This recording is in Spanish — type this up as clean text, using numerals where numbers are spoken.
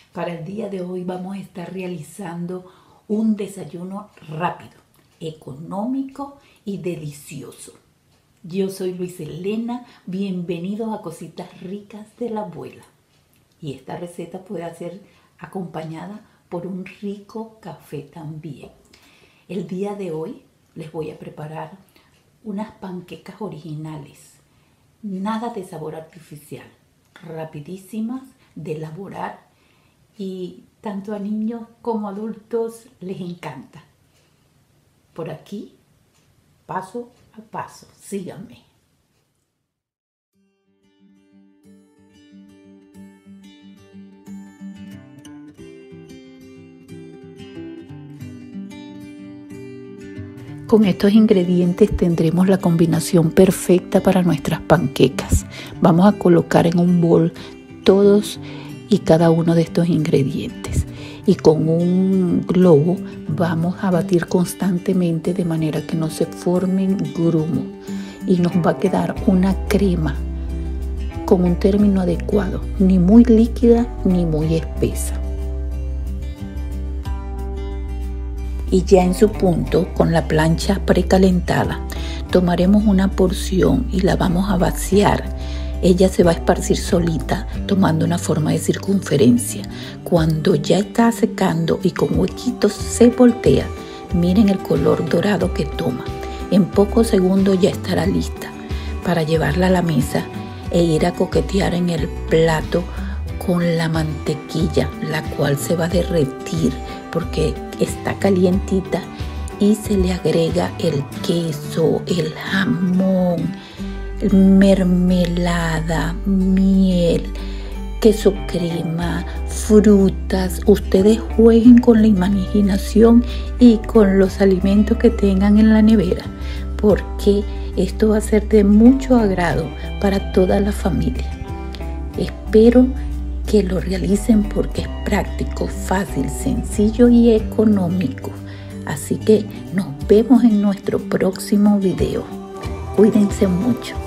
Para el día de hoy vamos a estar realizando un desayuno rápido, económico y delicioso. Yo soy Luis Elena, bienvenidos a Cositas Ricas de la Abuela. Y esta receta puede ser acompañada por un rico café también. El día de hoy les voy a preparar unas panquecas originales, nada de sabor artificial, rapidísimas de elaborar y tanto a niños como a adultos les encanta. Por aquí, paso a paso, síganme. Con estos ingredientes tendremos la combinación perfecta para nuestras panquecas. Vamos a colocar en un bol todos y cada uno de estos ingredientes. Y con un globo vamos a batir constantemente de manera que no se formen grumos. Y nos va a quedar una crema con un término adecuado, ni muy líquida ni muy espesa. Y ya en su punto, con la plancha precalentada, tomaremos una porción y la vamos a vaciar. Ella se va a esparcir solita, tomando una forma de circunferencia. Cuando ya está secando y con huequitos se voltea, miren el color dorado que toma. En pocos segundos ya estará lista para llevarla a la mesa e ir a coquetear en el plato con la mantequilla, la cual se va a derretir porque está calientita, y se le agrega el queso, el jamón, mermelada, miel, queso crema, frutas. Ustedes jueguen con la imaginación y con los alimentos que tengan en la nevera, porque esto va a ser de mucho agrado para toda la familia. Espero que lo realicen porque es práctico, fácil, sencillo y económico. Así que nos vemos en nuestro próximo video. Cuídense mucho.